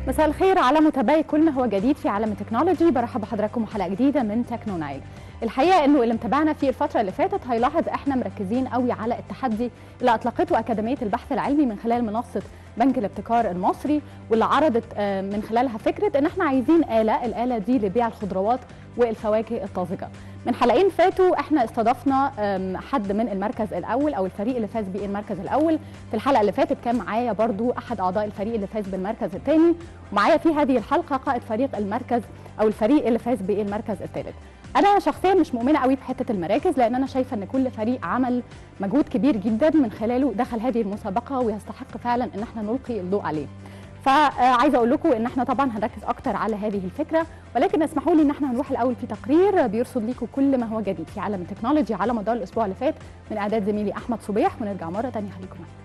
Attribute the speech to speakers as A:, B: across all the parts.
A: مساء الخير على متابعي كل ما هو جديد في عالم التكنولوجي. برحب بحضراتكم وحلقه جديده من تكنو نايل. الحقيقه انه اللي متابعنا في الفتره اللي فاتت هيلاحظ احنا مركزين قوي على التحدي اللي اطلقته اكاديميه البحث العلمي من خلال منصه بنك الابتكار المصري، واللي عرضت من خلالها فكره ان احنا عايزين الاله دي لبيع الخضروات والفواكه الطازجه. من حلقين فاتوا احنا استضفنا حد من المركز الاول او الفريق اللي فاز بالمركز الاول. في الحلقه اللي فاتت كان معايا برضو احد اعضاء الفريق اللي فاز بالمركز الثاني، ومعايا في هذه الحلقه قائد فريق المركز او الفريق اللي فاز بالمركز الثالث. انا شخصيا مش مؤمنه قوي بحته المراكز، لان انا شايفه ان كل فريق عمل مجهود كبير جدا من خلاله دخل هذه المسابقه ويستحق فعلا ان احنا نلقي الضوء عليه. فعايزه اقول لكم ان احنا طبعا هنركز اكتر على هذه الفكره، ولكن اسمحوا لي ان احنا هنروح الاول في تقرير بيرصد لكم كل ما هو جديد في عالم التكنولوجي على مدار الاسبوع اللي فات من اعداد زميلي احمد صبيح، ونرجع مره ثانيه. خليكم معانا.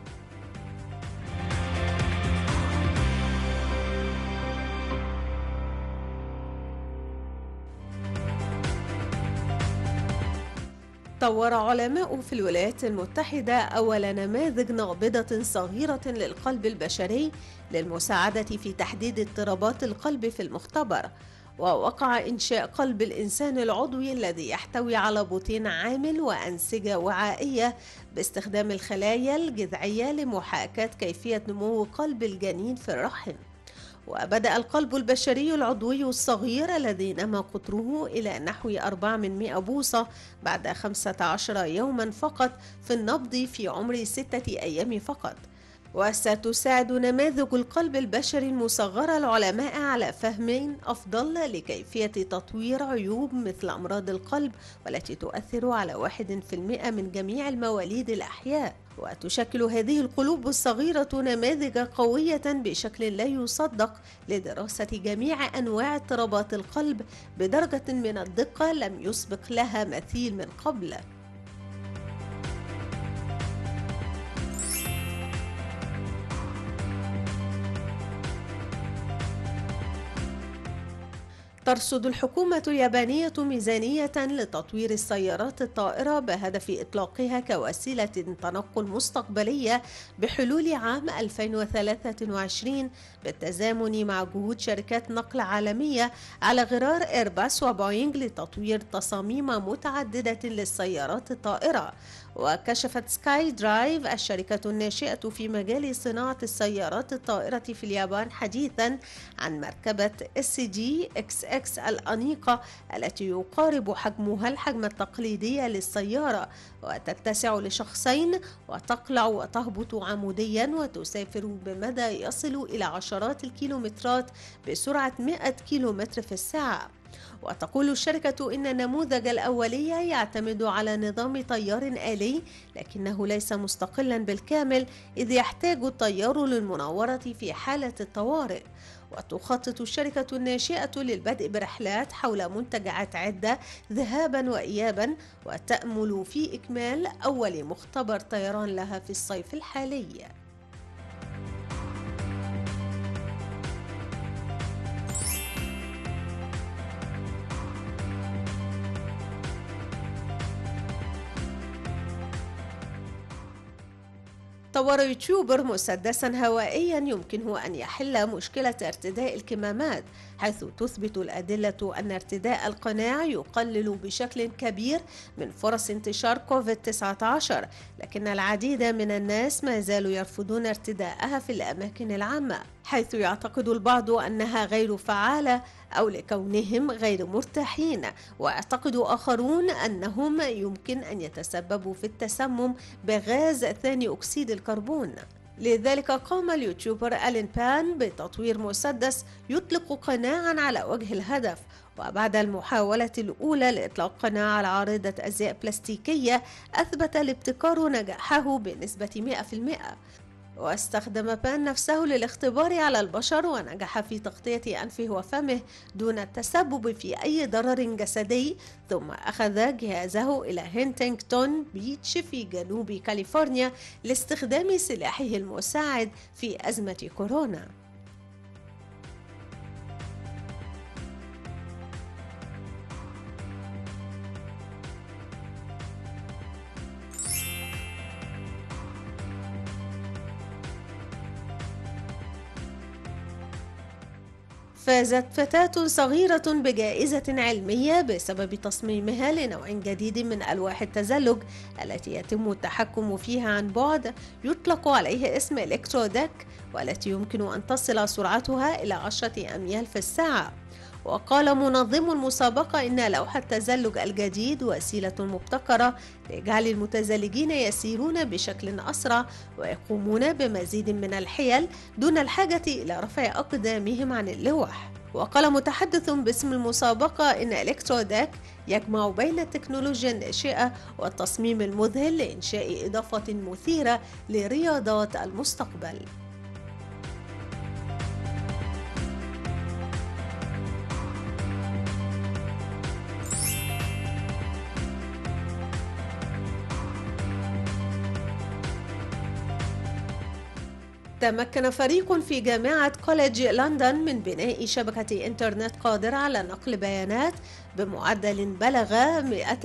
B: طور علماء في الولايات المتحدة أول نماذج نابضة صغيرة للقلب البشري للمساعدة في تحديد اضطرابات القلب في المختبر. ووقع إنشاء قلب الإنسان العضوي الذي يحتوي على بطين عامل وأنسجة وعائية باستخدام الخلايا الجذعية لمحاكاة كيفية نمو قلب الجنين في الرحم. وبدأ القلب البشري العضوي الصغير الذي نما قطره إلى نحو 400 بوصة بعد 15 يوما فقط في النبض في عمر 6 أيام فقط. وستساعد نماذج القلب البشري المصغرة العلماء على فهم أفضل لكيفية تطوير عيوب مثل أمراض القلب، والتي تؤثر على 1% من جميع المواليد الأحياء. وتشكل هذه القلوب الصغيرة نماذج قوية بشكل لا يصدق لدراسة جميع أنواع اضطرابات القلب بدرجة من الدقة لم يسبق لها مثيل من قبل. ترصد الحكومة اليابانية ميزانية لتطوير السيارات الطائرة بهدف إطلاقها كوسيلة تنقل مستقبلية بحلول عام 2023 بالتزامن مع جهود شركات نقل عالمية على غرار إيرباص وبوينغ لتطوير تصاميم متعددة للسيارات الطائرة. وكشفت سكاي درايف الشركة الناشئة في مجال صناعة السيارات الطائرة في اليابان حديثا عن مركبة SG-XX الأنيقة التي يقارب حجمها الحجم التقليدي للسيارة، وتتسع لشخصين وتقلع وتهبط عموديا وتسافر بمدى يصل إلى عشرات الكيلومترات بسرعة 100 كيلومتر في الساعة. وتقول الشركة إن النموذج الأولي يعتمد على نظام طيار آلي، لكنه ليس مستقلا بالكامل إذ يحتاج الطيار للمناورة في حالة الطوارئ. وتخطط الشركة الناشئة للبدء برحلات حول منتجعات عدة ذهابا وإيابا، وتأمل في إكمال أول مختبر طيران لها في الصيف الحالي. طور يوتيوبر مسدسا هوائيا يمكنه أن يحل مشكلة ارتداء الكمامات، حيث تثبت الأدلة أن ارتداء القناع يقلل بشكل كبير من فرص انتشار كوفيد-19، لكن العديد من الناس ما زالوا يرفضون ارتداءها في الأماكن العامة، حيث يعتقد البعض أنها غير فعالة أو لكونهم غير مرتاحين، ويعتقد آخرون أنهم يمكن أن يتسببوا في التسمم بغاز ثاني أكسيد الكربون. لذلك قام اليوتيوبر ألين بان بتطوير مسدس يطلق قناعا على وجه الهدف. وبعد المحاولة الأولى لإطلاق قناع على عارضة أزياء بلاستيكية، أثبت الابتكار نجاحه بنسبة 100%. واستخدم بان نفسه للاختبار على البشر، ونجح في تغطية أنفه وفمه دون التسبب في أي ضرر جسدي، ثم أخذ جهازه إلى هنتنغتون بيتش في جنوب كاليفورنيا لاستخدام سلاحه المساعد في أزمة كورونا. فازت فتاة صغيرة بجائزة علمية بسبب تصميمها لنوع جديد من ألواح التزلج التي يتم التحكم فيها عن بعد، يطلق عليه اسم إلكتروديك، والتي يمكن أن تصل سرعتها إلى 10 أميال في الساعة. وقال منظم المسابقة إن لوح التزلج الجديد وسيلة مبتكرة لإجعال المتزلجين يسيرون بشكل أسرع ويقومون بمزيد من الحيل دون الحاجة إلى رفع أقدامهم عن اللوح. وقال متحدث باسم المسابقة إن إلكتروديك يجمع بين التكنولوجيا الناشئة والتصميم المذهل لإنشاء إضافة مثيرة لرياضات المستقبل. تمكن فريق في جامعة كوليدج لندن من بناء شبكة إنترنت قادرة على نقل بيانات بمعدل بلغ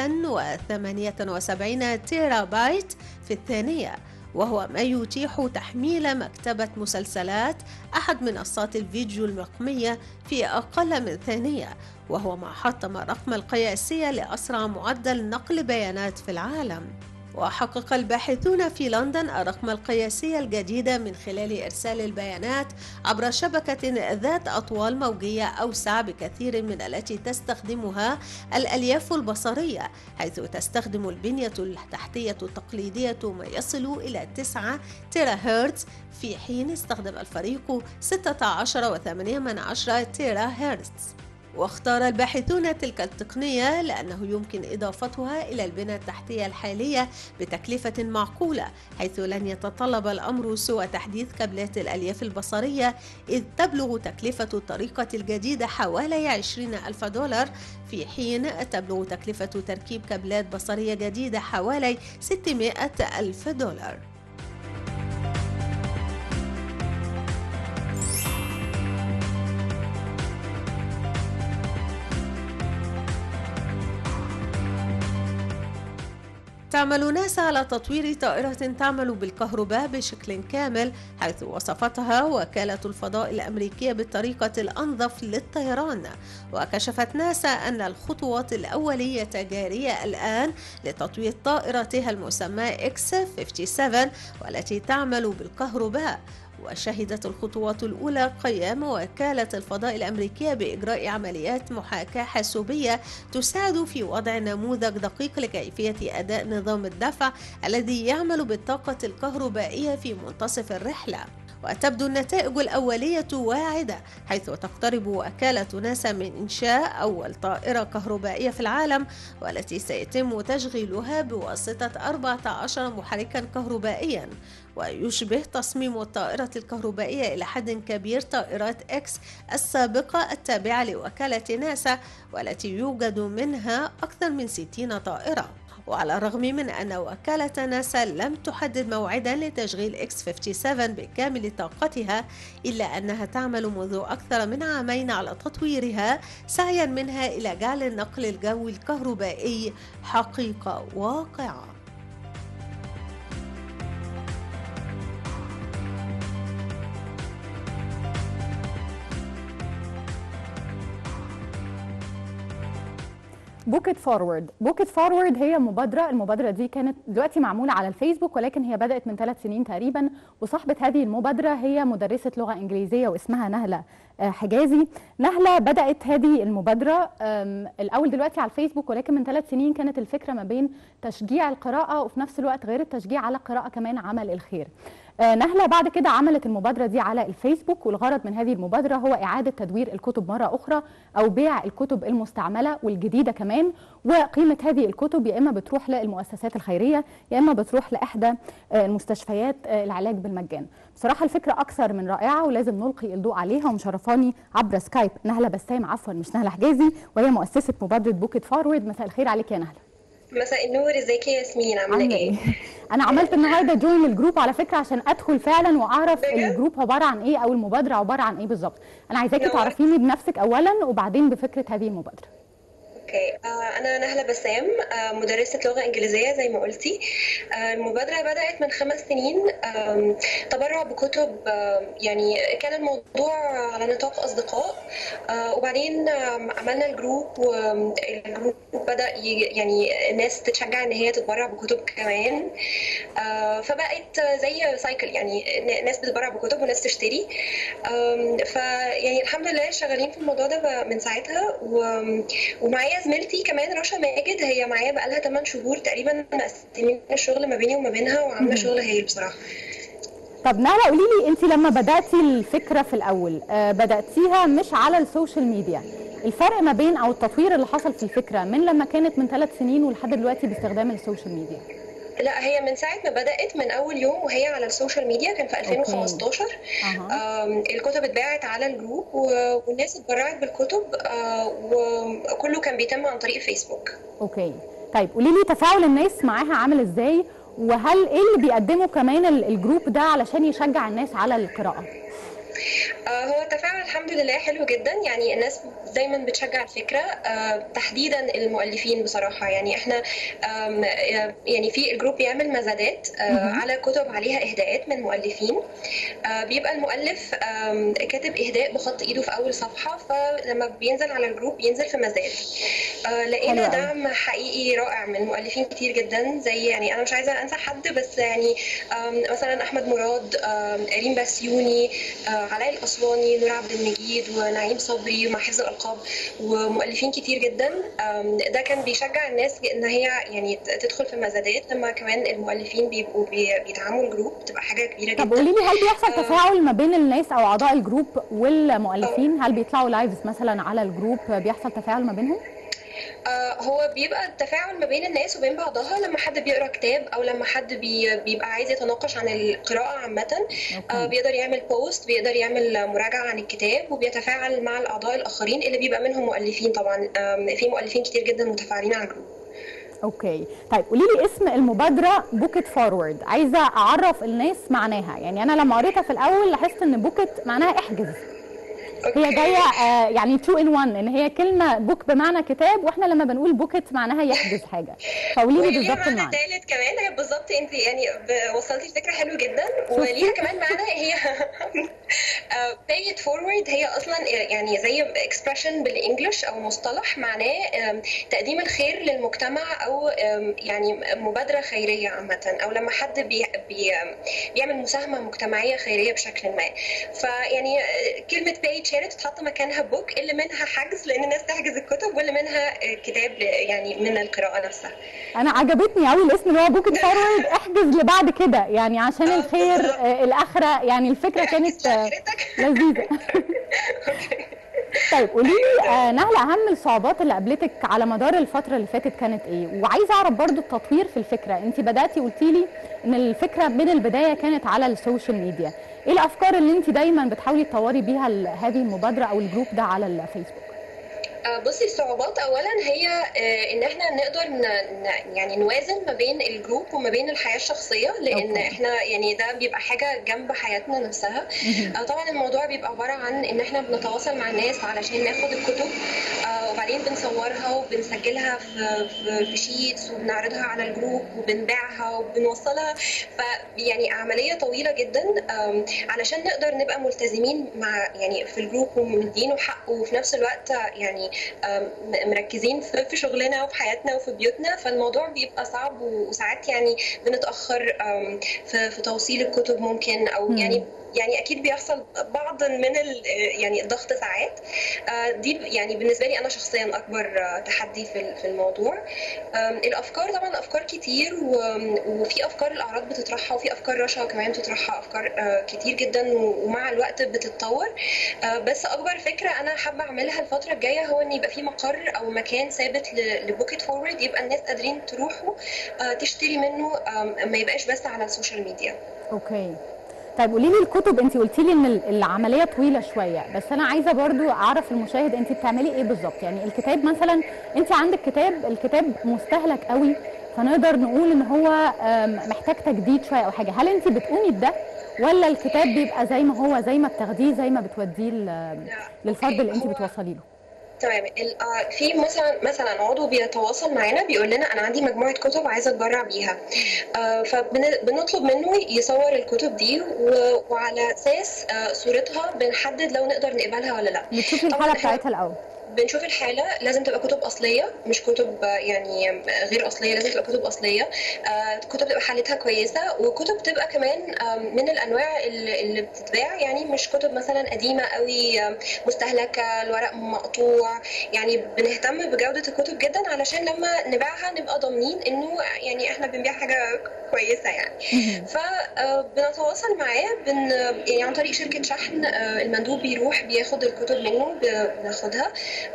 B: 178 تيرا بايت في الثانية، وهو ما يتيح تحميل مكتبة مسلسلات أحد منصات الفيديو المقمية في أقل من ثانية، وهو ما حطم الرقم القياسي لأسرع معدل نقل بيانات في العالم. وحقق الباحثون في لندن الرقم القياسي الجديد من خلال إرسال البيانات عبر شبكة ذات أطوال موجية أوسع بكثير من التي تستخدمها الألياف البصرية، حيث تستخدم البنية التحتية التقليدية ما يصل إلى 9 تيرا هرتز، في حين استخدم الفريق 16.8 تيرا هرتز. واختار الباحثون تلك التقنية لأنه يمكن إضافتها إلى البنى التحتية الحالية بتكلفة معقولة، حيث لن يتطلب الأمر سوى تحديث كابلات الألياف البصرية، إذ تبلغ تكلفة الطريقة الجديدة حوالي 20,000 دولار، في حين تبلغ تكلفة تركيب كابلات بصرية جديدة حوالي 600,000 دولار. تعمل ناسا على تطوير طائرة تعمل بالكهرباء بشكل كامل، حيث وصفتها وكالة الفضاء الأمريكية بالطريقة الأنظف للطيران. وكشفت ناسا أن الخطوات الأولية جارية الآن لتطوير طائرتها المسمى X-57 والتي تعمل بالكهرباء. وشهدت الخطوات الأولى قيام وكالة الفضاء الأمريكية بإجراء عمليات محاكاة حاسوبية تساعد في وضع نموذج دقيق لكيفية أداء نظام الدفع الذي يعمل بالطاقة الكهربائية في منتصف الرحلة. وتبدو النتائج الأولية واعدة، حيث تقترب وكالة ناسا من إنشاء أول طائرة كهربائية في العالم، والتي سيتم تشغيلها بواسطة 14 محركا كهربائيا. ويشبه تصميم الطائرة الكهربائية إلى حد كبير طائرات إكس السابقة التابعة لوكالة ناسا، والتي يوجد منها أكثر من 60 طائرة. وعلى الرغم من أن وكالة ناسا لم تحدد موعدا لتشغيل X-57 بكامل طاقتها، إلا أنها تعمل منذ أكثر من عامين على تطويرها، سعيا منها إلى جعل النقل الجوي الكهربائي حقيقة واقعة.
A: بوكيت فورورد هي المبادرة دي كانت دلوقتي معمولة على الفيسبوك، ولكن هي بدأت من 3 سنين تقريبا، وصاحبة هذه المبادرة هي مدرسة لغة إنجليزية واسمها نهلة حجازي. نهلة بدأت هذه المبادرة الأول دلوقتي على الفيسبوك، ولكن من 3 سنين كانت الفكرة ما بين تشجيع القراءة وفي نفس الوقت غير التشجيع على القراءة كمان عمل الخير. نهلة بعد كده عملت المبادرة دي على الفيسبوك، والغرض من هذه المبادرة هو إعادة تدوير الكتب مرة أخرى أو بيع الكتب المستعملة والجديدة كمان. وقيمة هذه الكتب يا إما بتروح للمؤسسات الخيرية يا إما بتروح لإحدى المستشفيات العلاج بالمجان. بصراحة الفكرة أكثر من رائعة ولازم نلقي الضوء عليها، ومشرفاني عبر سكايب نهلة بسام، عفوا مش نهلة حجازي، وهي مؤسسة مبادرة بوكيت فورورد. مساء الخير عليك يا نهلة.
C: مساء النور، ازيك يا ياسمين، عامله ايه؟
A: انا عملت النهارده جوين الجروب على فكره عشان ادخل فعلا واعرف الجروب عباره عن ايه او المبادره عباره عن ايه بالظبط. انا عايزاكي تعرفيني بنفسك اولا وبعدين بفكره هذه المبادره.
C: اوكي. انا نهله بسام، مدرسه لغه انجليزيه زي ما قلتي. المبادره بدات من 5 سنين، تبرع بكتب. يعني كان الموضوع على نطاق اصدقاء، وبعدين عملنا الجروب، والجروب بدا يعني الناس تتشجع ان هي تتبرع بكتب كمان. فبقت زي سايكل، يعني ناس بتتبرع بكتب وناس تشتري. فيعني الحمد لله شغالين في الموضوع ده من ساعتها. ومعايا زميلتي كمان رشا ماجد، هي معايا بقالها 8 شهور تقريبا، مقسمين الشغل ما بيني وما بينها وعامله شغل هايل بصراحه.
A: طب نهله قولي لي، انت لما بداتي الفكره في الاول بداتيها مش على السوشيال ميديا، الفرق ما بين او التطوير اللي حصل في الفكره من لما كانت من 3 سنين ولحد دلوقتي باستخدام السوشيال ميديا؟
C: لا، هي من ساعة ما بدأت من أول يوم وهي على السوشيال ميديا، كان في 2015. الكتب اتباعت على الجروب والناس اتبرعت بالكتب، وكله كان بيتم عن طريق الفيسبوك.
A: اوكي، طيب قولي لي تفاعل الناس معاها عامل ازاي، وهل ايه اللي بيقدمه كمان الجروب ده علشان يشجع الناس على القراءة؟
C: هو التفاعل الحمد لله حلو جدا، يعني الناس دايما بتشجع الفكره، تحديدا المؤلفين بصراحه. يعني احنا يعني في الجروب بيعمل مزادات على كتب عليها اهداءات من مؤلفين. بيبقى المؤلف كاتب اهداء بخط ايده في اول صفحه، فلما بينزل على الجروب بينزل في مزاد. لقينا دعم حقيقي رائع من مؤلفين كتير جدا، زي يعني انا مش عايزه انسى حد، بس يعني مثلا احمد مراد، ريم بسيوني، علاء الأسواني، نور عبد المجيد، ونعيم صبري، ومع حفظ الألقاب، ومؤلفين كتير جدا. ده كان بيشجع الناس ان هي يعني تدخل في مزادات، لما كمان المؤلفين بيبقوا بيدعموا الجروب، بتبقى حاجه كبيره جدا.
A: طب قولي لي، هل بيحصل تفاعل ما بين الناس او اعضاء الجروب والمؤلفين؟ هل بيطلعوا لايفز مثلا على الجروب، بيحصل تفاعل ما بينهم؟
C: هو بيبقى التفاعل ما بين الناس وبين بعضها لما حد بيقرا كتاب، او لما حد بيبقى عايز يتناقش عن القراءه عامه. بيقدر يعمل بوست، بيقدر يعمل مراجعه عن الكتاب، وبيتفاعل مع الاعضاء الاخرين اللي بيبقى منهم مؤلفين. طبعا في مؤلفين كتير جدا متفاعلين على الجروب.
A: اوكي، طيب قولي لي اسم المبادره بوكت فورورد، عايزه اعرف الناس معناها. يعني انا لما قريتها في الاول لاحظت ان بوكت معناها احجز، هي جايه يعني 2 in 1، ان هي كلمه بوك بمعنى كتاب، واحنا لما بنقول بوكت معناها يحجز حاجه. فقولي لي بالظبط المعنى.
C: ثالث كمان، هي بالظبط انت يعني وصلتي الفكره حلو جدا، وليها كمان معنى. هي pay it forward، هي اصلا يعني زي اكسبريشن بالانجلش او مصطلح معناه تقديم الخير للمجتمع، او يعني مبادره خيريه عامه، او لما حد بيعمل مساهمه مجتمعيه خيريه بشكل ما. فيعني كلمه pay تتحط مكانها بوك، اللي منها حجز لان الناس تحجز الكتب، واللي منها كتاب يعني من القراءه نفسها.
A: انا عجبتني قوي الاسم اللي هو بوكت فورورد، احجز لبعد كده، يعني عشان الخير الاخره. يعني الفكره كانت لذيذه. طيب قولي لي نهله، اهم الصعوبات اللي قابلتك على مدار الفتره اللي فاتت كانت ايه؟ وعايزه اعرف برضو التطوير في الفكره. انت بداتي قلتي لي ان الفكره من البدايه كانت على السوشيال ميديا، ايه الافكار اللي انت دايما بتحاولي تطوري بيها هذه المبادره او الجروب ده على الفيسبوك؟
C: بصي، الصعوبات اولا هي ان احنا نقدر يعني نوازن ما بين الجروب وما بين الحياه الشخصيه، لان احنا يعني ده بيبقى حاجه جنب حياتنا نفسها. طبعا الموضوع بيبقى عباره عن ان احنا بنتواصل مع الناس علشان ناخد الكتب، وبعدين بنصورها وبنسجلها في شيتس، وبنعرضها على الجروب، وبنبيعها وبنوصلها. فيعني عمليه طويله جدا علشان نقدر نبقى ملتزمين مع يعني في الجروب ومدينه حقه، وفي نفس الوقت يعني مركزين في شغلنا وفي حياتنا وفي بيوتنا. فالموضوع بيبقى صعب، وساعات يعني بنتأخر في توصيل الكتب ممكن، او يعني اكيد بيحصل بعض من يعني الضغط ساعات. دي يعني بالنسبه لي انا شخصيا اكبر تحدي في الموضوع. الافكار طبعا افكار كتير، وفي افكار الاعراض بتطرحها، وفي افكار رشا كمان بتطرحها، افكار كتير جدا، ومع الوقت بتتطور. بس اكبر فكره انا حابه اعملها الفتره الجايه هو ان يبقى في مقر او مكان ثابت لبوكت فورورد، يبقى الناس قادرين تروحوا تشتري منه، ما يبقاش بس على السوشيال ميديا.
A: اوكي، طيب قولي لي الكتب، انت قلتي لي ان العمليه طويله شويه، بس انا عايزه برضو اعرف المشاهد انت بتعملي ايه بالظبط. يعني الكتاب مثلا، انت عندك الكتاب مستهلك قوي، فنقدر نقول ان هو محتاج تجديد شويه او حاجه. هل انت بتقومي بده، ولا الكتاب بيبقى زي ما هو، زي ما بتاخديه زي ما بتوديه للفرد اللي انت بتوصلي له؟
C: تمام. في مثلا عضو بيتواصل معانا بيقول لنا انا عندي مجموعه كتب عايزه اتبرع بيها، فبنطلب منه يصور الكتب دي، وعلى اساس صورتها بنحدد لو نقدر نقبلها ولا لا.
A: بتشوفي الحاله بتاعتها الاول؟
C: بنشوف الحالة، لازم تبقى كتب أصلية مش كتب يعني غير أصلية، لازم تبقى كتب أصلية، كتب تبقى حالتها كويسة، وكتب تبقى كمان من الأنواع اللي بتتباع، يعني مش كتب مثلا قديمة قوي مستهلكة، الورق مقطوع. يعني بنهتم بجودة الكتب جدا علشان لما نبيعها نبقى ضامنين إنه يعني إحنا بنبيع حاجة كويسة يعني. فبنتواصل معاه يعني عن طريق شركة شحن، المندوب بيروح بياخد الكتب منه، بناخدها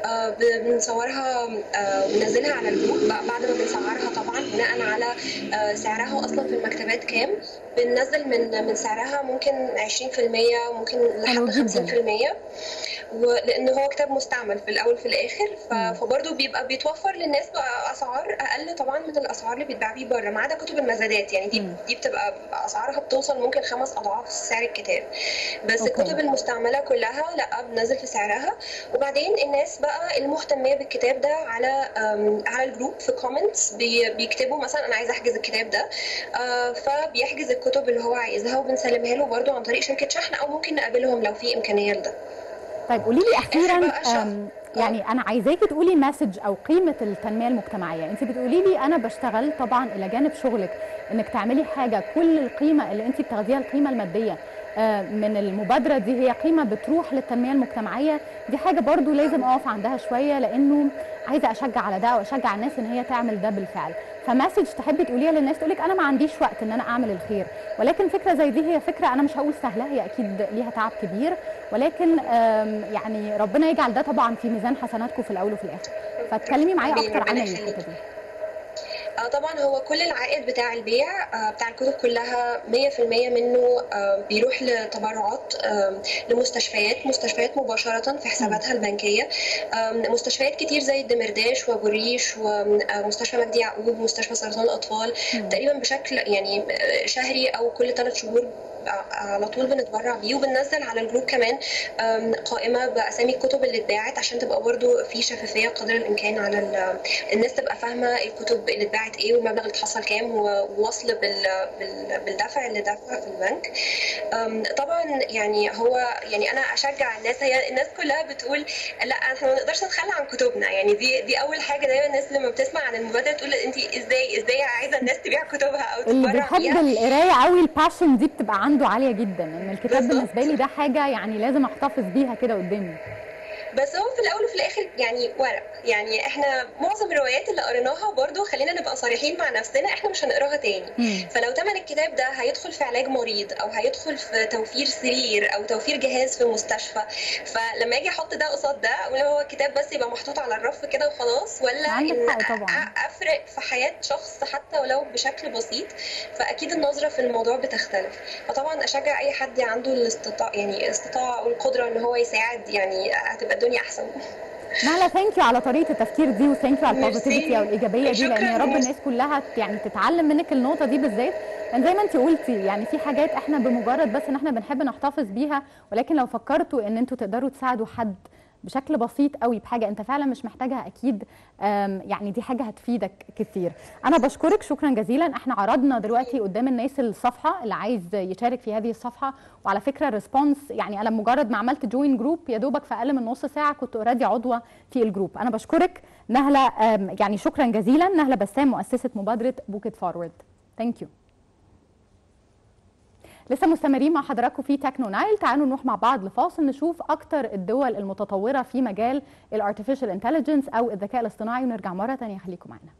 C: بنصورها وننزلها على الجروب. بعد ما بنسعرها طبعا بناء على سعرها اصلا في المكتبات كام، بننزل من سعرها ممكن 20%، ممكن لحد 50%، ولان هو كتاب مستعمل في الاول في الاخر، فبرضه بيبقى بيتوفر للناس باسعار اقل طبعا من الاسعار اللي بيتباع بيه بره، ما عدا كتب المزادات. يعني دي بتبقى اسعارها بتوصل ممكن 5 أضعاف سعر الكتاب. بس الكتب المستعمله كلها لا، بننزل في سعرها. وبعدين الناس بقى المهتميه بالكتاب ده على الجروب في كومنتس بيكتبوا مثلا انا عايزه احجز الكتاب ده، فبيحجز الكتب اللي هو عايزها وبنسلمها له برضه عن طريق شركه شحن، او ممكن نقابلهم لو في امكانيه لده.
A: طيب قولي لي اخيرا، يعني انا عايزاكي تقولي مسج او قيمه التنميه المجتمعيه. انت بتقولي لي انا بشتغل طبعا الى جانب شغلك انك تعملي حاجه كل القيمه اللي انت بتاخديها، القيمه الماديه من المبادره دي هي قيمه بتروح للتنميه المجتمعيه. دي حاجه برضو لازم اقف عندها شويه، لانه عايزه اشجع على ده واشجع الناس ان هي تعمل ده بالفعل. فمسج تحبي تقوليها للناس تقولك انا ما عنديش وقت ان انا اعمل الخير، ولكن فكره زي دي هي فكره انا مش هقول سهله، هي اكيد ليها تعب كبير، ولكن يعني ربنا يجعل ده طبعا في ميزان حسناتكم في الاول وفي الاخر. فتكلمي معايا اكتر عن الحته دي.
C: طبعا هو كل العائد بتاع البيع بتاع الكتب كلها 100% منه بيروح لتبرعات لمستشفيات مباشرة في حساباتها البنكية. مستشفيات كتير زي الدمرداش وابو الريش ومستشفى مجدي يعقوب ومستشفى سرطان الأطفال، تقريبا بشكل يعني شهري أو كل 3 شهور على طول بنتبرع بيه. وبننزل على الجروب كمان قائمه باسامي الكتب اللي اتباعت عشان تبقى برضو في شفافيه قدر الامكان على الناس تبقى فاهمه الكتب اللي اتباعت ايه والمبلغ اللي اتحصل كام، ووصل بالدفع اللي دفع في البنك. طبعا يعني هو يعني انا اشجع الناس، هي الناس كلها بتقول لا احنا ما نقدرش نتخلى عن كتبنا، يعني دي اول حاجه. دايما الناس لما بتسمع عن المبادره تقول انت ازاي عايزه الناس تبيع كتبها او تتبرع بيها.
A: اللي بيحب القرايه قوي الباشن دي بتبقى عنده عاليه جدا، ان الكتاب بالنسبه لي ده حاجه يعني لازم احتفظ بيها كده قدامي.
C: بس هو في الاول وفي الاخر يعني ورق، يعني احنا معظم الروايات اللي قريناها برضو خلينا نبقى صريحين مع نفسنا احنا مش هنقراها تاني. فلو تمن الكتاب ده هيدخل في علاج مريض او هيدخل في توفير سرير او توفير جهاز في مستشفى، فلما اجي احط ده قصاد ده ولا هو كتاب بس يبقى محطوط على الرف كده وخلاص، ولا ان افرق في حياة شخص حتى ولو بشكل بسيط، فاكيد النظرة في الموضوع بتختلف. فطبعا اشجع اي حد عنده الاستطاعة والقدرة ان هو يساعد، يعني هتبقى الدنيا احسن.
A: نهلة ثانك يو على طريقه التفكير دي، وثانك يو على البوزيتيفيتي او الايجابيه دي، لان يا رب الناس كلها يعني تتعلم منك النقطه دي بالذات. لان زي ما انت قلتي يعني في حاجات احنا بمجرد بس ان احنا بنحب نحتفظ بيها، ولكن لو فكرتوا ان انتوا تقدروا تساعدوا حد بشكل بسيط قوي بحاجه انت فعلا مش محتاجها، اكيد يعني دي حاجه هتفيدك كتير. انا بشكرك شكرا جزيلا. احنا عرضنا دلوقتي قدام الناس الصفحه اللي عايز يشارك في هذه الصفحه، وعلى فكره الريسبونس يعني انا مجرد ما عملت جوين جروب يا دوبك في اقل من نص ساعه كنت اوريدي عضوه في الجروب. انا بشكرك نهله، يعني شكرا جزيلا. نهله بسام مؤسسه مبادره بوكيت فورورد. ثانك يو. لسه مستمرين مع حضراتكم في تكنو نايل. تعالوا نروح مع بعض لفاصل نشوف اكتر الدول المتطوره في مجال الارتفيشال انتليجنس او الذكاء الاصطناعي، ونرجع مره ثانيه. خليكم معنا.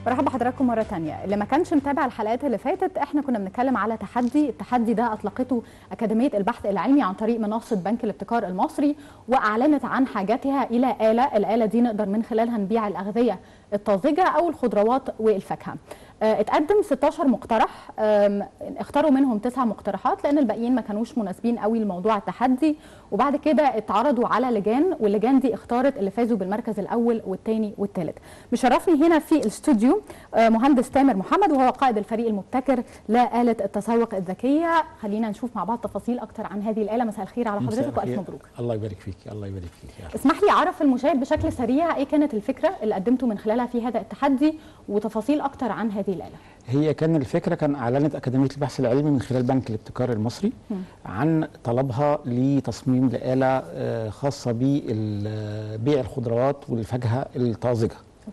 A: برحب بحضراتكم مرة تانية. اللي ما كانش متابع الحلقات اللي فاتت، احنا كنا بنتكلم على التحدي ده اطلقته أكاديمية البحث العلمي عن طريق منصة بنك الابتكار المصري، واعلنت عن حاجتها الى الآلة دي نقدر من خلالها نبيع الأغذية الطازجة او الخضروات والفاكهة. اتقدم 16 مقترح، اختاروا منهم 9 مقترحات لان الباقيين ما كانوش مناسبين قوي لموضوع التحدي، وبعد كده اتعرضوا على لجان، واللجان دي اختارت اللي فازوا بالمركز الاول والثاني والثالث. مشرفني هنا في الاستوديو مهندس تامر محمد، وهو قائد الفريق المبتكر لآلة التسوق الذكية. خلينا نشوف مع بعض تفاصيل اكتر عن هذه الآلة. مساء الخير على حضرتك والف مبروك.
D: الله يبارك فيك. الله يبارك فيك.
A: اسمح لي اعرف المشاهد بشكل سريع ايه كانت الفكرة اللي قدمتوا من خلالها في هذا التحدي، وتفاصيل اكتر عن هذه الآلة.
D: هي كان الفكرة، كان أعلنت أكاديمية البحث العلمي من خلال بنك الابتكار المصري عن طلبها لتصميم لآلة خاصة ببيع الخضروات والفاكهة الطازجة.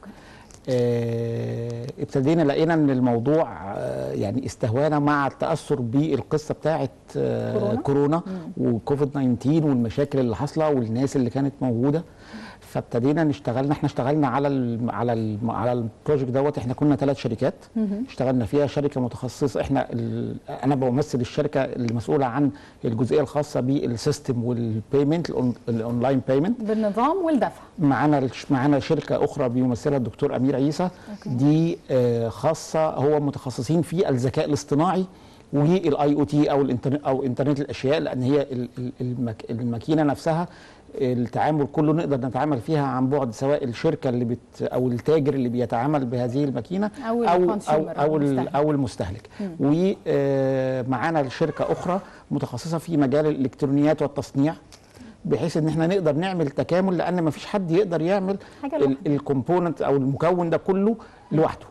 D: ابتدينا لقينا ان الموضوع يعني استهوانا مع التأثر بالقصة بتاعت كورونا وكوفيد 19 والمشاكل اللي حاصلة والناس اللي كانت موجودة. فابتدينا احنا اشتغلنا على البروجكت دوت. احنا كنا 3 شركات اشتغلنا فيها. شركه متخصصه، انا بمثل الشركه اللي مسؤوله عن الجزئيه الخاصه بالسيستم والبيمنت، الاونلاين بيمنت
A: بالنظام والدفع.
D: معانا شركه اخرى بيمثلها الدكتور امير عيسى. دي خاصه، هو متخصصين في الذكاء الاصطناعي والاي او تي او انترنت الاشياء، لان هي الماكينه نفسها التعامل كله نقدر نتعامل فيها عن بعد، سواء الشركه اللي او التاجر اللي بيتعامل بهذه الماكينه او المستهلك. ومعانا الشركه اخرى متخصصه في مجال الالكترونيات والتصنيع، بحيث ان احنا نقدر نعمل تكامل، لان ما فيش حد يقدر يعمل الكومبوننت او المكون ده كله لوحده.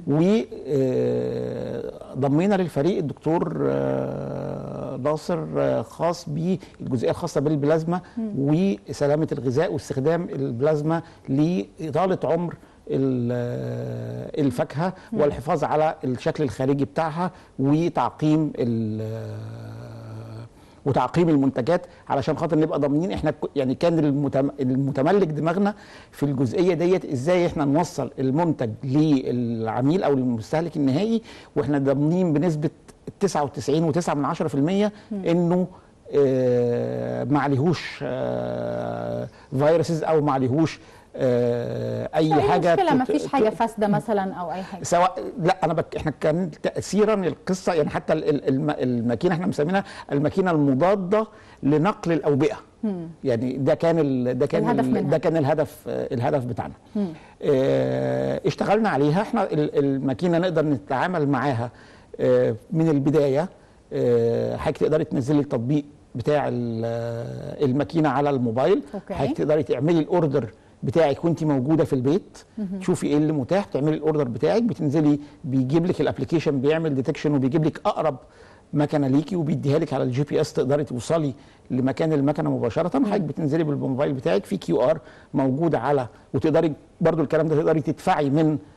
D: وضمينا للفريق الدكتور ناصر، خاص بالجزئيه الخاصه بالبلازما وسلامه الغذاء واستخدام البلازما لاطاله عمر الفاكهه والحفاظ على الشكل الخارجي بتاعها وتعقيم المنتجات، علشان خاطر نبقى ضامنين. احنا يعني كان المتملك دماغنا في الجزئيه ديت، ازاي احنا نوصل المنتج للعميل او للمستهلك النهائي واحنا ضامنين بنسبه 99.9% انه ما عليهوش فيروسز او ما عليهوش اي حاجه
A: مشكله، ما فيش حاجه فاسده مثلا او اي حاجه.
D: سواء احنا كان تاثيرا القصه، يعني حتى الماكينه احنا مسمينها الماكينه المضاده لنقل الاوبئه. يعني ده كان الهدف بتاعنا. اشتغلنا عليها. احنا الماكينه نقدر نتعامل معاها من البدايه. حضرتك تقدري تنزلي التطبيق بتاع الماكينه على الموبايل. حضرتك تقدري تعملي الاوردر بتاعك وانت موجوده في البيت، تشوفي ايه اللي متاح، تعملي الاوردر بتاعك، بتنزلي بيجيب لك الابلكيشن بيعمل ديتكشن وبيجيب لك اقرب مكنه ليكي وبيديها لك على الجي بي اس، تقدري توصلي لمكان المكنه مباشره. حضرتك بتنزلي بالموبايل بتاعك في كيو ار موجوده على، وتقدري برضو الكلام ده تقدري تدفعي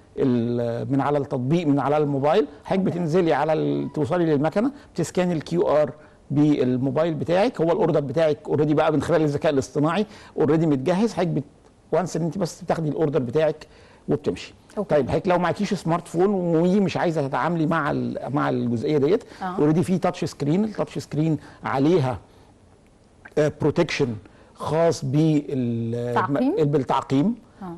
D: من على التطبيق من على الموبايل. حضرتك بتنزلي توصلي للمكنه، بتسكاني الكيو ار بالموبايل بتاعك، هو الاوردر بتاعك اوريدي بقى من خلال الذكاء الاصطناعي اوريدي متجهز. حضرتك وانس ان انت بس بتاخدي الاوردر بتاعك وبتمشي. طيب حضرتك لو معكيش سمارت فون ومش عايزه تتعاملي مع الجزئيه ديت، اوريدي في تاتش سكرين. التاتش سكرين عليها بروتكشن خاص بالتعقيم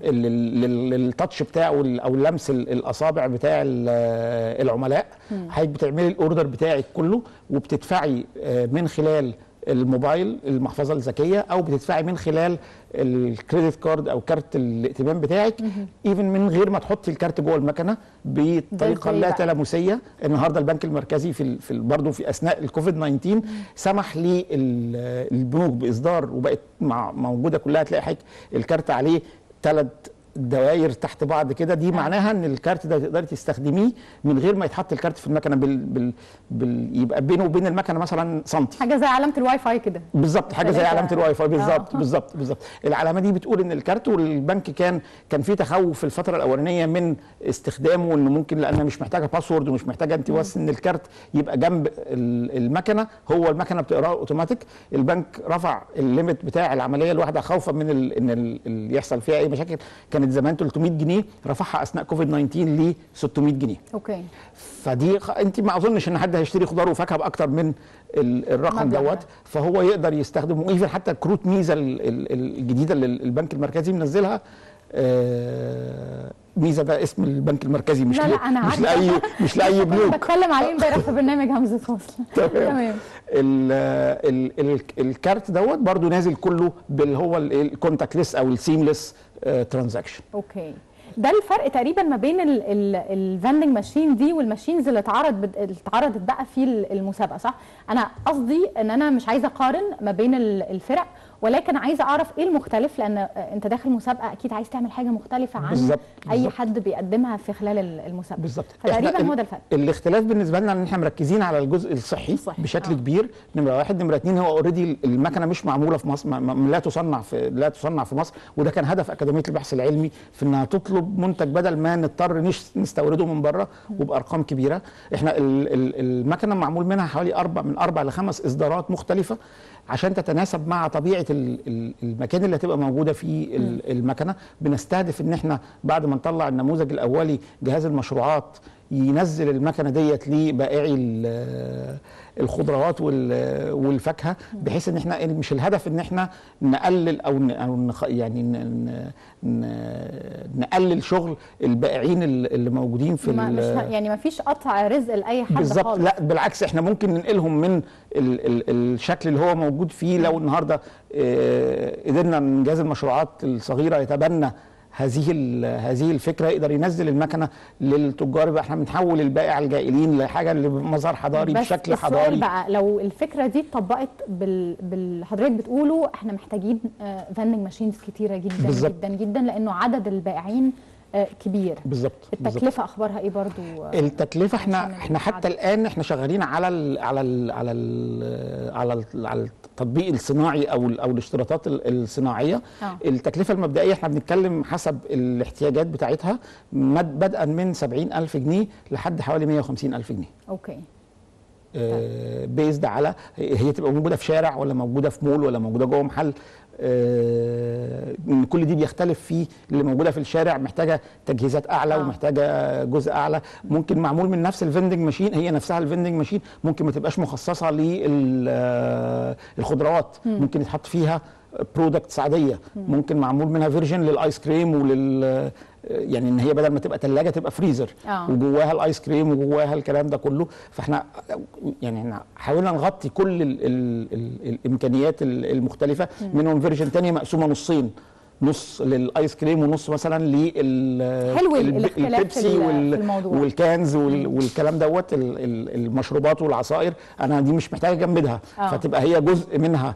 D: التاتش بتاعه او لمس الاصابع بتاع العملاء. حضرتك بتعملي الاوردر بتاعك كله وبتدفعي من خلال الموبايل المحفظه الذكيه، او بتدفعي من خلال الكريدت كارد او كارت الائتمان بتاعك، ايفن من غير ما تحطي الكارت جوه المكنه، بطريقه لا تلامسيه. النهارده البنك المركزي برضه في اثناء الكوفيد 19 سمح للبنوك باصدار، وبقت موجوده كلها، تلاقي حضرتك الكارت عليه 3 دواير تحت بعض كده. دي معناها ان الكارت ده تقدري تستخدميه من غير ما يتحط الكارت في المكنه، يبقى بينه وبين المكنه مثلا سنتي،
A: حاجه زي علامه الواي فاي كده.
D: بالظبط، حاجه زي علامه الواي فاي بالظبط. العلامه دي بتقول ان الكارت، والبنك كان في تخوف في الفتره الاولانيه من استخدامه، انه ممكن لانها مش محتاجه باسورد ومش محتاجه انت بس ان الكارت يبقى جنب المكنه، هو المكنه بتقراه اوتوماتيك. البنك رفع الليميت بتاع العمليه الواحده خوفا من ان يحصل فيها اي مشاكل. كانت كانت زمان 300 جنيه رفعها اثناء كوفيد 19 ل 600 جنيه.
A: اوكي.
D: فدي انت ما اظنش ان حد هيشتري خضار وفاكهه باكتر من الرقم دوت، فهو يقدر يستخدمه. ايفن حتى الكروت ميزه الجديده اللي البنك المركزي منزلها، ميزه ده اسم البنك المركزي مش مش لاي بنوك.
A: بتكلم عليه امبارح في برنامج همزه وصل.
D: تمام. الكارت دوت برضو نازل كله اللي هو الكونتاكت او السيمليس ترانزاكشن.
A: اوكي. ده الفرق تقريبا ما بين الفندنج ماشين دي والماشينز اللي اتعرضت بقى في المسابقه، صح؟ انا قصدي ان انا مش عايزه اقارن ما بين الفرق، ولكن عايزه اعرف ايه المختلف، لان انت داخل مسابقه اكيد عايز تعمل حاجه مختلفه عن بالزبط. اي حد بيقدمها في خلال المسابقه.
D: بالظبط.
A: فتقريبا هو ده الفرق.
D: الاختلاف بالنسبه لنا ان احنا مركزين على الجزء الصحي بشكل كبير. نمره واحد. نمره اتنين، هو اوريدي المكنه مش معموله في مصر، لا تصنع في مصر، وده كان هدف اكاديميه البحث العلمي في انها تطلب منتج بدل ما نضطر نستورده من بره وبارقام كبيره. احنا المكنه معمول منها حوالي من 4 ل 5 اصدارات مختلفه عشان تتناسب مع طبيعه المكان اللي هتبقى موجوده فيه المكنه. بنستهدف ان احنا بعد ما نطلع النموذج الاولي جهاز المشروعات ينزل المكنه ديت لبائعي الخضروات والفاكهه، بحيث ان احنا مش الهدف ان احنا نقلل او يعني نقلل شغل البائعين اللي موجودين في
A: يعني ما فيش قطع رزق لاي حد
D: بالظبط. لا بالعكس، احنا ممكن ننقلهم من الشكل اللي هو موجود فيه. لو النهارده قدرنا من جهاز المشروعات الصغيره يتبنى هذه الفكره، يقدر ينزل المكنه للتجار، يبقى احنا بنحول البائع الجائلين لحاجه لمظهر حضاري بشكل حضاري.
A: بس بقى لو الفكره دي اتطبقت بالحضرتك بتقولوا احنا محتاجين فندنج ماشينز كتيره جدا بالزبط. جدا جدا، لانه عدد البائعين كبير.
D: بالظبط.
A: التكلفه اخبارها ايه برضو؟
D: التكلفه احنا حتى الان احنا شغالين على التطبيق الصناعي او الاشتراطات الصناعيه. التكلفه المبدئيه احنا بنتكلم حسب الاحتياجات بتاعتها بدءا من 70,000 جنيه لحد حوالي 150,000 جنيه.
A: اوكي.
D: بيزد على هي تبقى موجوده في شارع ولا موجوده في مول ولا موجوده جوه محل. كل دي بيختلف فيه. اللي موجوده في الشارع محتاجه تجهيزات اعلى ومحتاجه جزء اعلى. ممكن معمول من نفس الفندنج ماشين، هي نفسها الفندنج ماشين ممكن ما تبقاش مخصصه للخضروات، ممكن يتحط فيها برودكتس عاديه، ممكن معمول منها فيرجن للايس كريم يعني ان هي بدل ما تبقى ثلاجه تبقى فريزر وجواها الايس كريم وجواها الكلام ده كله. فاحنا يعني احنا حاولنا نغطي كل الامكانيات المختلفه. منهم فيرجن ثانيه مقسومه نصين، نص للايس كريم ونص مثلا للبيبسي والكانز والكلام دوت المشروبات والعصائر. انا دي مش محتاجه اجمدها، فتبقى هي جزء منها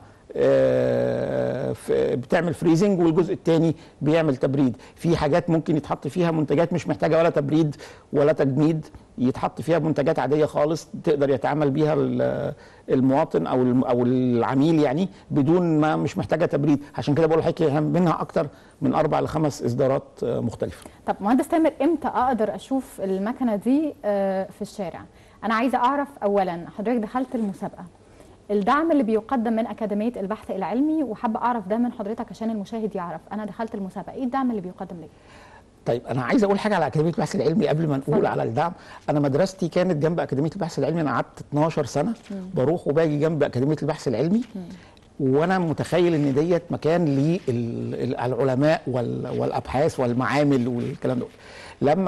D: بتعمل فريزنج والجزء الثاني بيعمل تبريد. في حاجات ممكن يتحط فيها منتجات مش محتاجه ولا تبريد ولا تجميد، يتحط فيها منتجات عاديه خالص تقدر يتعامل بيها المواطن او العميل يعني بدون ما مش محتاجه تبريد. عشان كده بقول لحضرتك منها اكتر من 4 ل 5 اصدارات مختلفه.
A: طب مهندس تامر، امتى اقدر اشوف المكنه دي في الشارع؟ انا عايزه اعرف اولا حضرتك دخلت المسابقه، الدعم اللي بيقدم من أكاديمية البحث العلمي، وحابة أعرف ده من حضرتك عشان المشاهد يعرف أنا دخلت المسابقة، إيه الدعم اللي بيقدم لي؟
D: طيب أنا عايز أقول حاجة على أكاديمية البحث العلمي قبل ما نقول على الدعم. أنا مدرستي كانت جنب أكاديمية البحث العلمي، أنا قعدت 12 سنة بروح وباجي جنب أكاديمية البحث العلمي. وأنا متخيل إن ديت مكان للعلماء والأبحاث والمعامل والكلام دوت. لما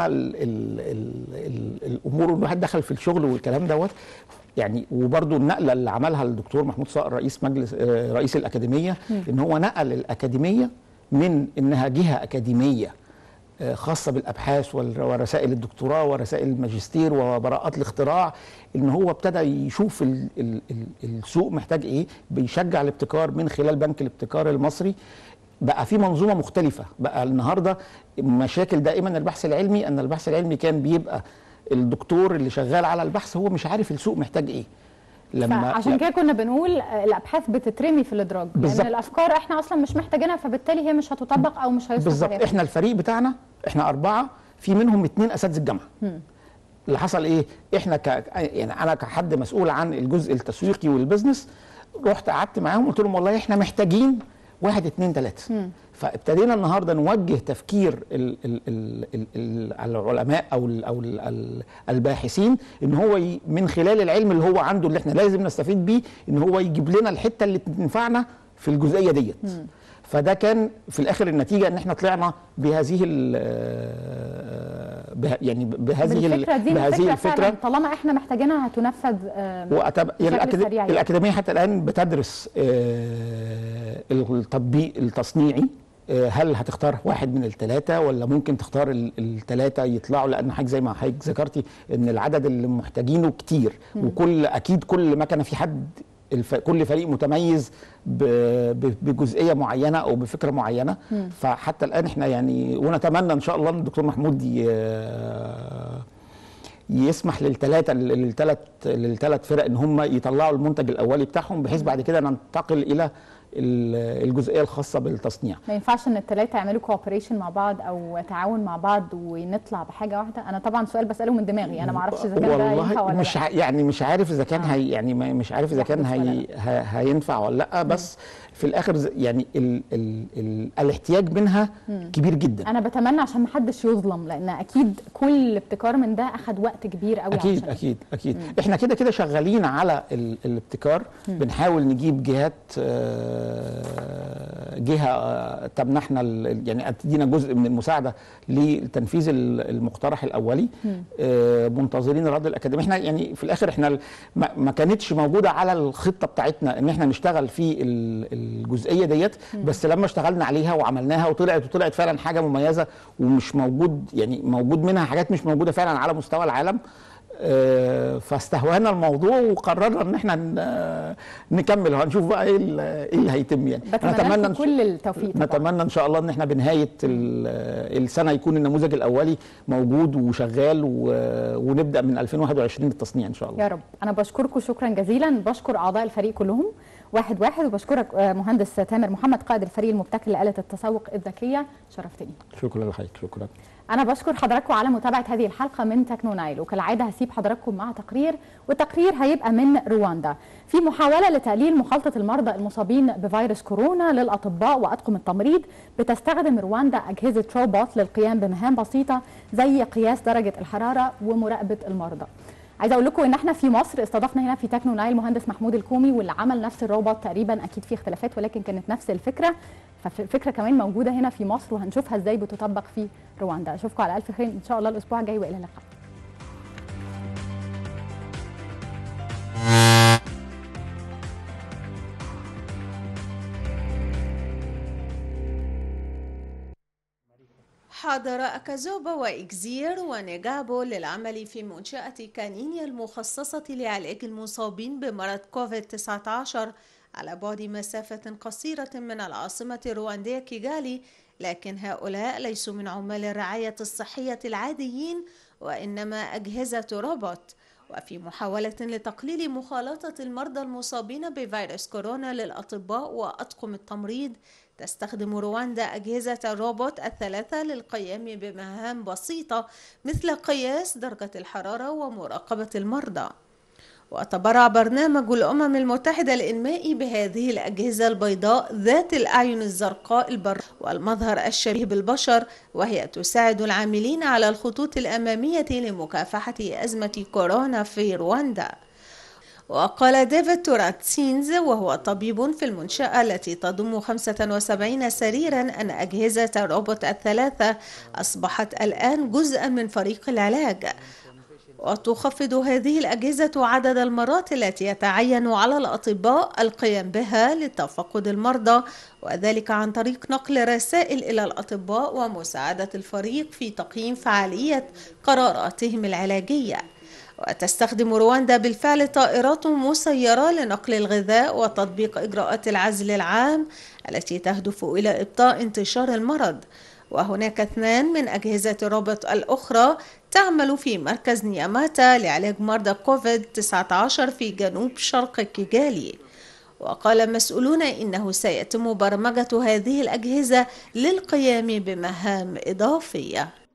D: الأمور الواحد دخل في الشغل والكلام دوت يعني، وبرضو النقله اللي عملها الدكتور محمود صقر رئيس الاكاديميه، ان هو نقل الاكاديميه من انها جهه اكاديميه خاصه بالابحاث ورسائل الدكتوراه ورسائل الماجستير وبراءات الاختراع، ان هو ابتدى يشوف السوق محتاج ايه، بيشجع الابتكار من خلال بنك الابتكار المصري. بقى في منظومه مختلفه. بقى النهارده مشاكل دائما البحث العلمي ان البحث العلمي كان بيبقى الدكتور اللي شغال على البحث هو مش عارف السوق محتاج ايه.
A: عشان كده كنا بنقول الابحاث بتترمي في الادراج، لان الافكار احنا اصلا مش محتاجينها، فبالتالي هي مش هتطبق او مش هيصلح.
D: بالظبط. احنا الفريق بتاعنا احنا 4، في منهم 2 اساتذه الجامعه. اللي حصل ايه؟ احنا يعني انا كحد مسؤول عن الجزء التسويقي والبزنس، رحت قعدت معاهم قلت لهم والله احنا محتاجين 1 2 3. فابتدينا النهارده نوجه تفكير العلماء او الباحثين ان هو من خلال العلم اللي هو عنده اللي احنا لازم نستفيد بيه ان هو يجيب لنا الحته اللي تنفعنا في الجزئيه ديت. فده كان في الاخر النتيجه ان احنا طلعنا بهذه يعني بهذه الفكره
A: طالما احنا محتاجينها هتنفذ.
D: الأكاديمية حتى الآن بتدرس التطبيق التصنيعي. هل هتختار واحد من الثلاثة ولا ممكن تختار الثلاثة يطلعوا، لأن حضرتك زي ما حضرتك ذكرتي إن العدد اللي محتاجينه كتير، أكيد كل مكنة في حد كل فريق متميز بجزئية معينة أو بفكرة معينة. فحتى الآن احنا يعني ونتمنى إن شاء الله إن الدكتور محمود يسمح للثلاث فرق ان هم يطلعوا المنتج الاولي بتاعهم، بحيث بعد كده ننتقل الى الجزئيه الخاصه بالتصنيع.
A: ما ينفعش ان الثلاثه يعملوا كوبريشن مع بعض او تعاون مع بعض ونطلع بحاجه واحده؟ انا طبعا سؤال بساله من دماغي، انا ما اعرفش اذا كان ده ينفع ولا لا.
D: يعني مش عارف اذا كان مش عارف اذا كان هينفع ولا لا. بس في الاخر يعني الاحتياج منها كبير جدا.
A: انا بتمنى عشان ما حدش يظلم، لان اكيد كل ابتكار من ده اخذ وقت كبير قوي.
D: اكيد احنا كده شغالين على الابتكار. بنحاول نجيب جهه تمنحنا يعني تدينا جزء من المساعده لتنفيذ المقترح الاولي. منتظرين رد الاكاديميه. احنا يعني في الاخر احنا ما كانتش موجوده على الخطه بتاعتنا ان احنا نشتغل في الجزئيه ديت، بس لما اشتغلنا عليها وعملناها وطلعت فعلا حاجه مميزه ومش موجود، يعني موجود منها حاجات مش موجوده فعلا على مستوى العالم. فاستهوانا الموضوع وقررنا ان احنا نكمل وهنشوف بقى ايه اللي هيتم. يعني
A: نتمنى كل التوفيق.
D: نتمنى ان شاء الله ان احنا بنهايه السنه يكون النموذج الاولي موجود وشغال ونبدا من 2021 التصنيع ان شاء الله.
A: يا رب. انا بشكركم شكرا جزيلا، بشكر اعضاء الفريق كلهم واحد وبشكرك مهندس تامر محمد قائد الفريق المبتكر لآلة التسوق الذكيه، شرفتني.
D: شكرا لحضرتك. شكرا.
A: أنا بشكر حضراتكم على متابعة هذه الحلقة من تكنو نايل، وكالعادة هسيب حضراتكم مع تقرير، والتقرير هيبقى من رواندا. في محاولة لتقليل مخالطة المرضى المصابين بفيروس كورونا للأطباء وأطقم التمريض، بتستخدم رواندا أجهزة روبوت للقيام بمهام بسيطة زي قياس درجة الحرارة ومراقبة المرضى. عايزه اقول لكم ان احنا في مصر استضفنا هنا في تكنو نايل مهندس محمود الكومي، واللي عمل نفس الروبوت تقريبا، اكيد في اختلافات ولكن كانت نفس الفكره. فالفكره كمان موجوده هنا في مصر وهنشوفها ازاي بتطبق في رواندا. اشوفكم على الف خير ان شاء الله الاسبوع الجاي، والى اللقاء.
B: حضر أكازوبا وإكزير ونجابو للعمل في منشأة كانينيا المخصصة لعلاج المصابين بمرض كوفيد-19 على بعد مسافة قصيرة من العاصمة الرواندية كيغالي، لكن هؤلاء ليسوا من عمال الرعاية الصحية العاديين وإنما أجهزة روبوت. وفي محاولة لتقليل مخالطة المرضى المصابين بفيروس كورونا للأطباء وأطقم التمريض، تستخدم رواندا أجهزة الروبوت الثلاثة للقيام بمهام بسيطة مثل قياس درجة الحرارة ومراقبة المرضى. وتبرع برنامج الأمم المتحدة الإنمائي بهذه الأجهزة البيضاء ذات الأعين الزرقاء والمظهر الشبيه بالبشر، وهي تساعد العاملين على الخطوط الأمامية لمكافحة أزمة كورونا في رواندا. وقال ديفيد توراتسينز وهو طبيب في المنشأة التي تضم 75 سريرا أن أجهزة الروبوت الثلاثة أصبحت الآن جزءا من فريق العلاج، وتخفض هذه الأجهزة عدد المرات التي يتعين على الأطباء القيام بها لتفقد المرضى، وذلك عن طريق نقل رسائل إلى الأطباء ومساعدة الفريق في تقييم فعالية قراراتهم العلاجية. وتستخدم رواندا بالفعل طائرات مسيرة لنقل الغذاء وتطبيق إجراءات العزل العام التي تهدف إلى إبطاء انتشار المرض. وهناك 2 من أجهزة الروبوت الأخرى تعمل في مركز نياماتا لعلاج مرضى كوفيد-19 في جنوب شرق كيغالي. وقال مسؤولون إنه سيتم برمجة هذه الأجهزة للقيام بمهام إضافية.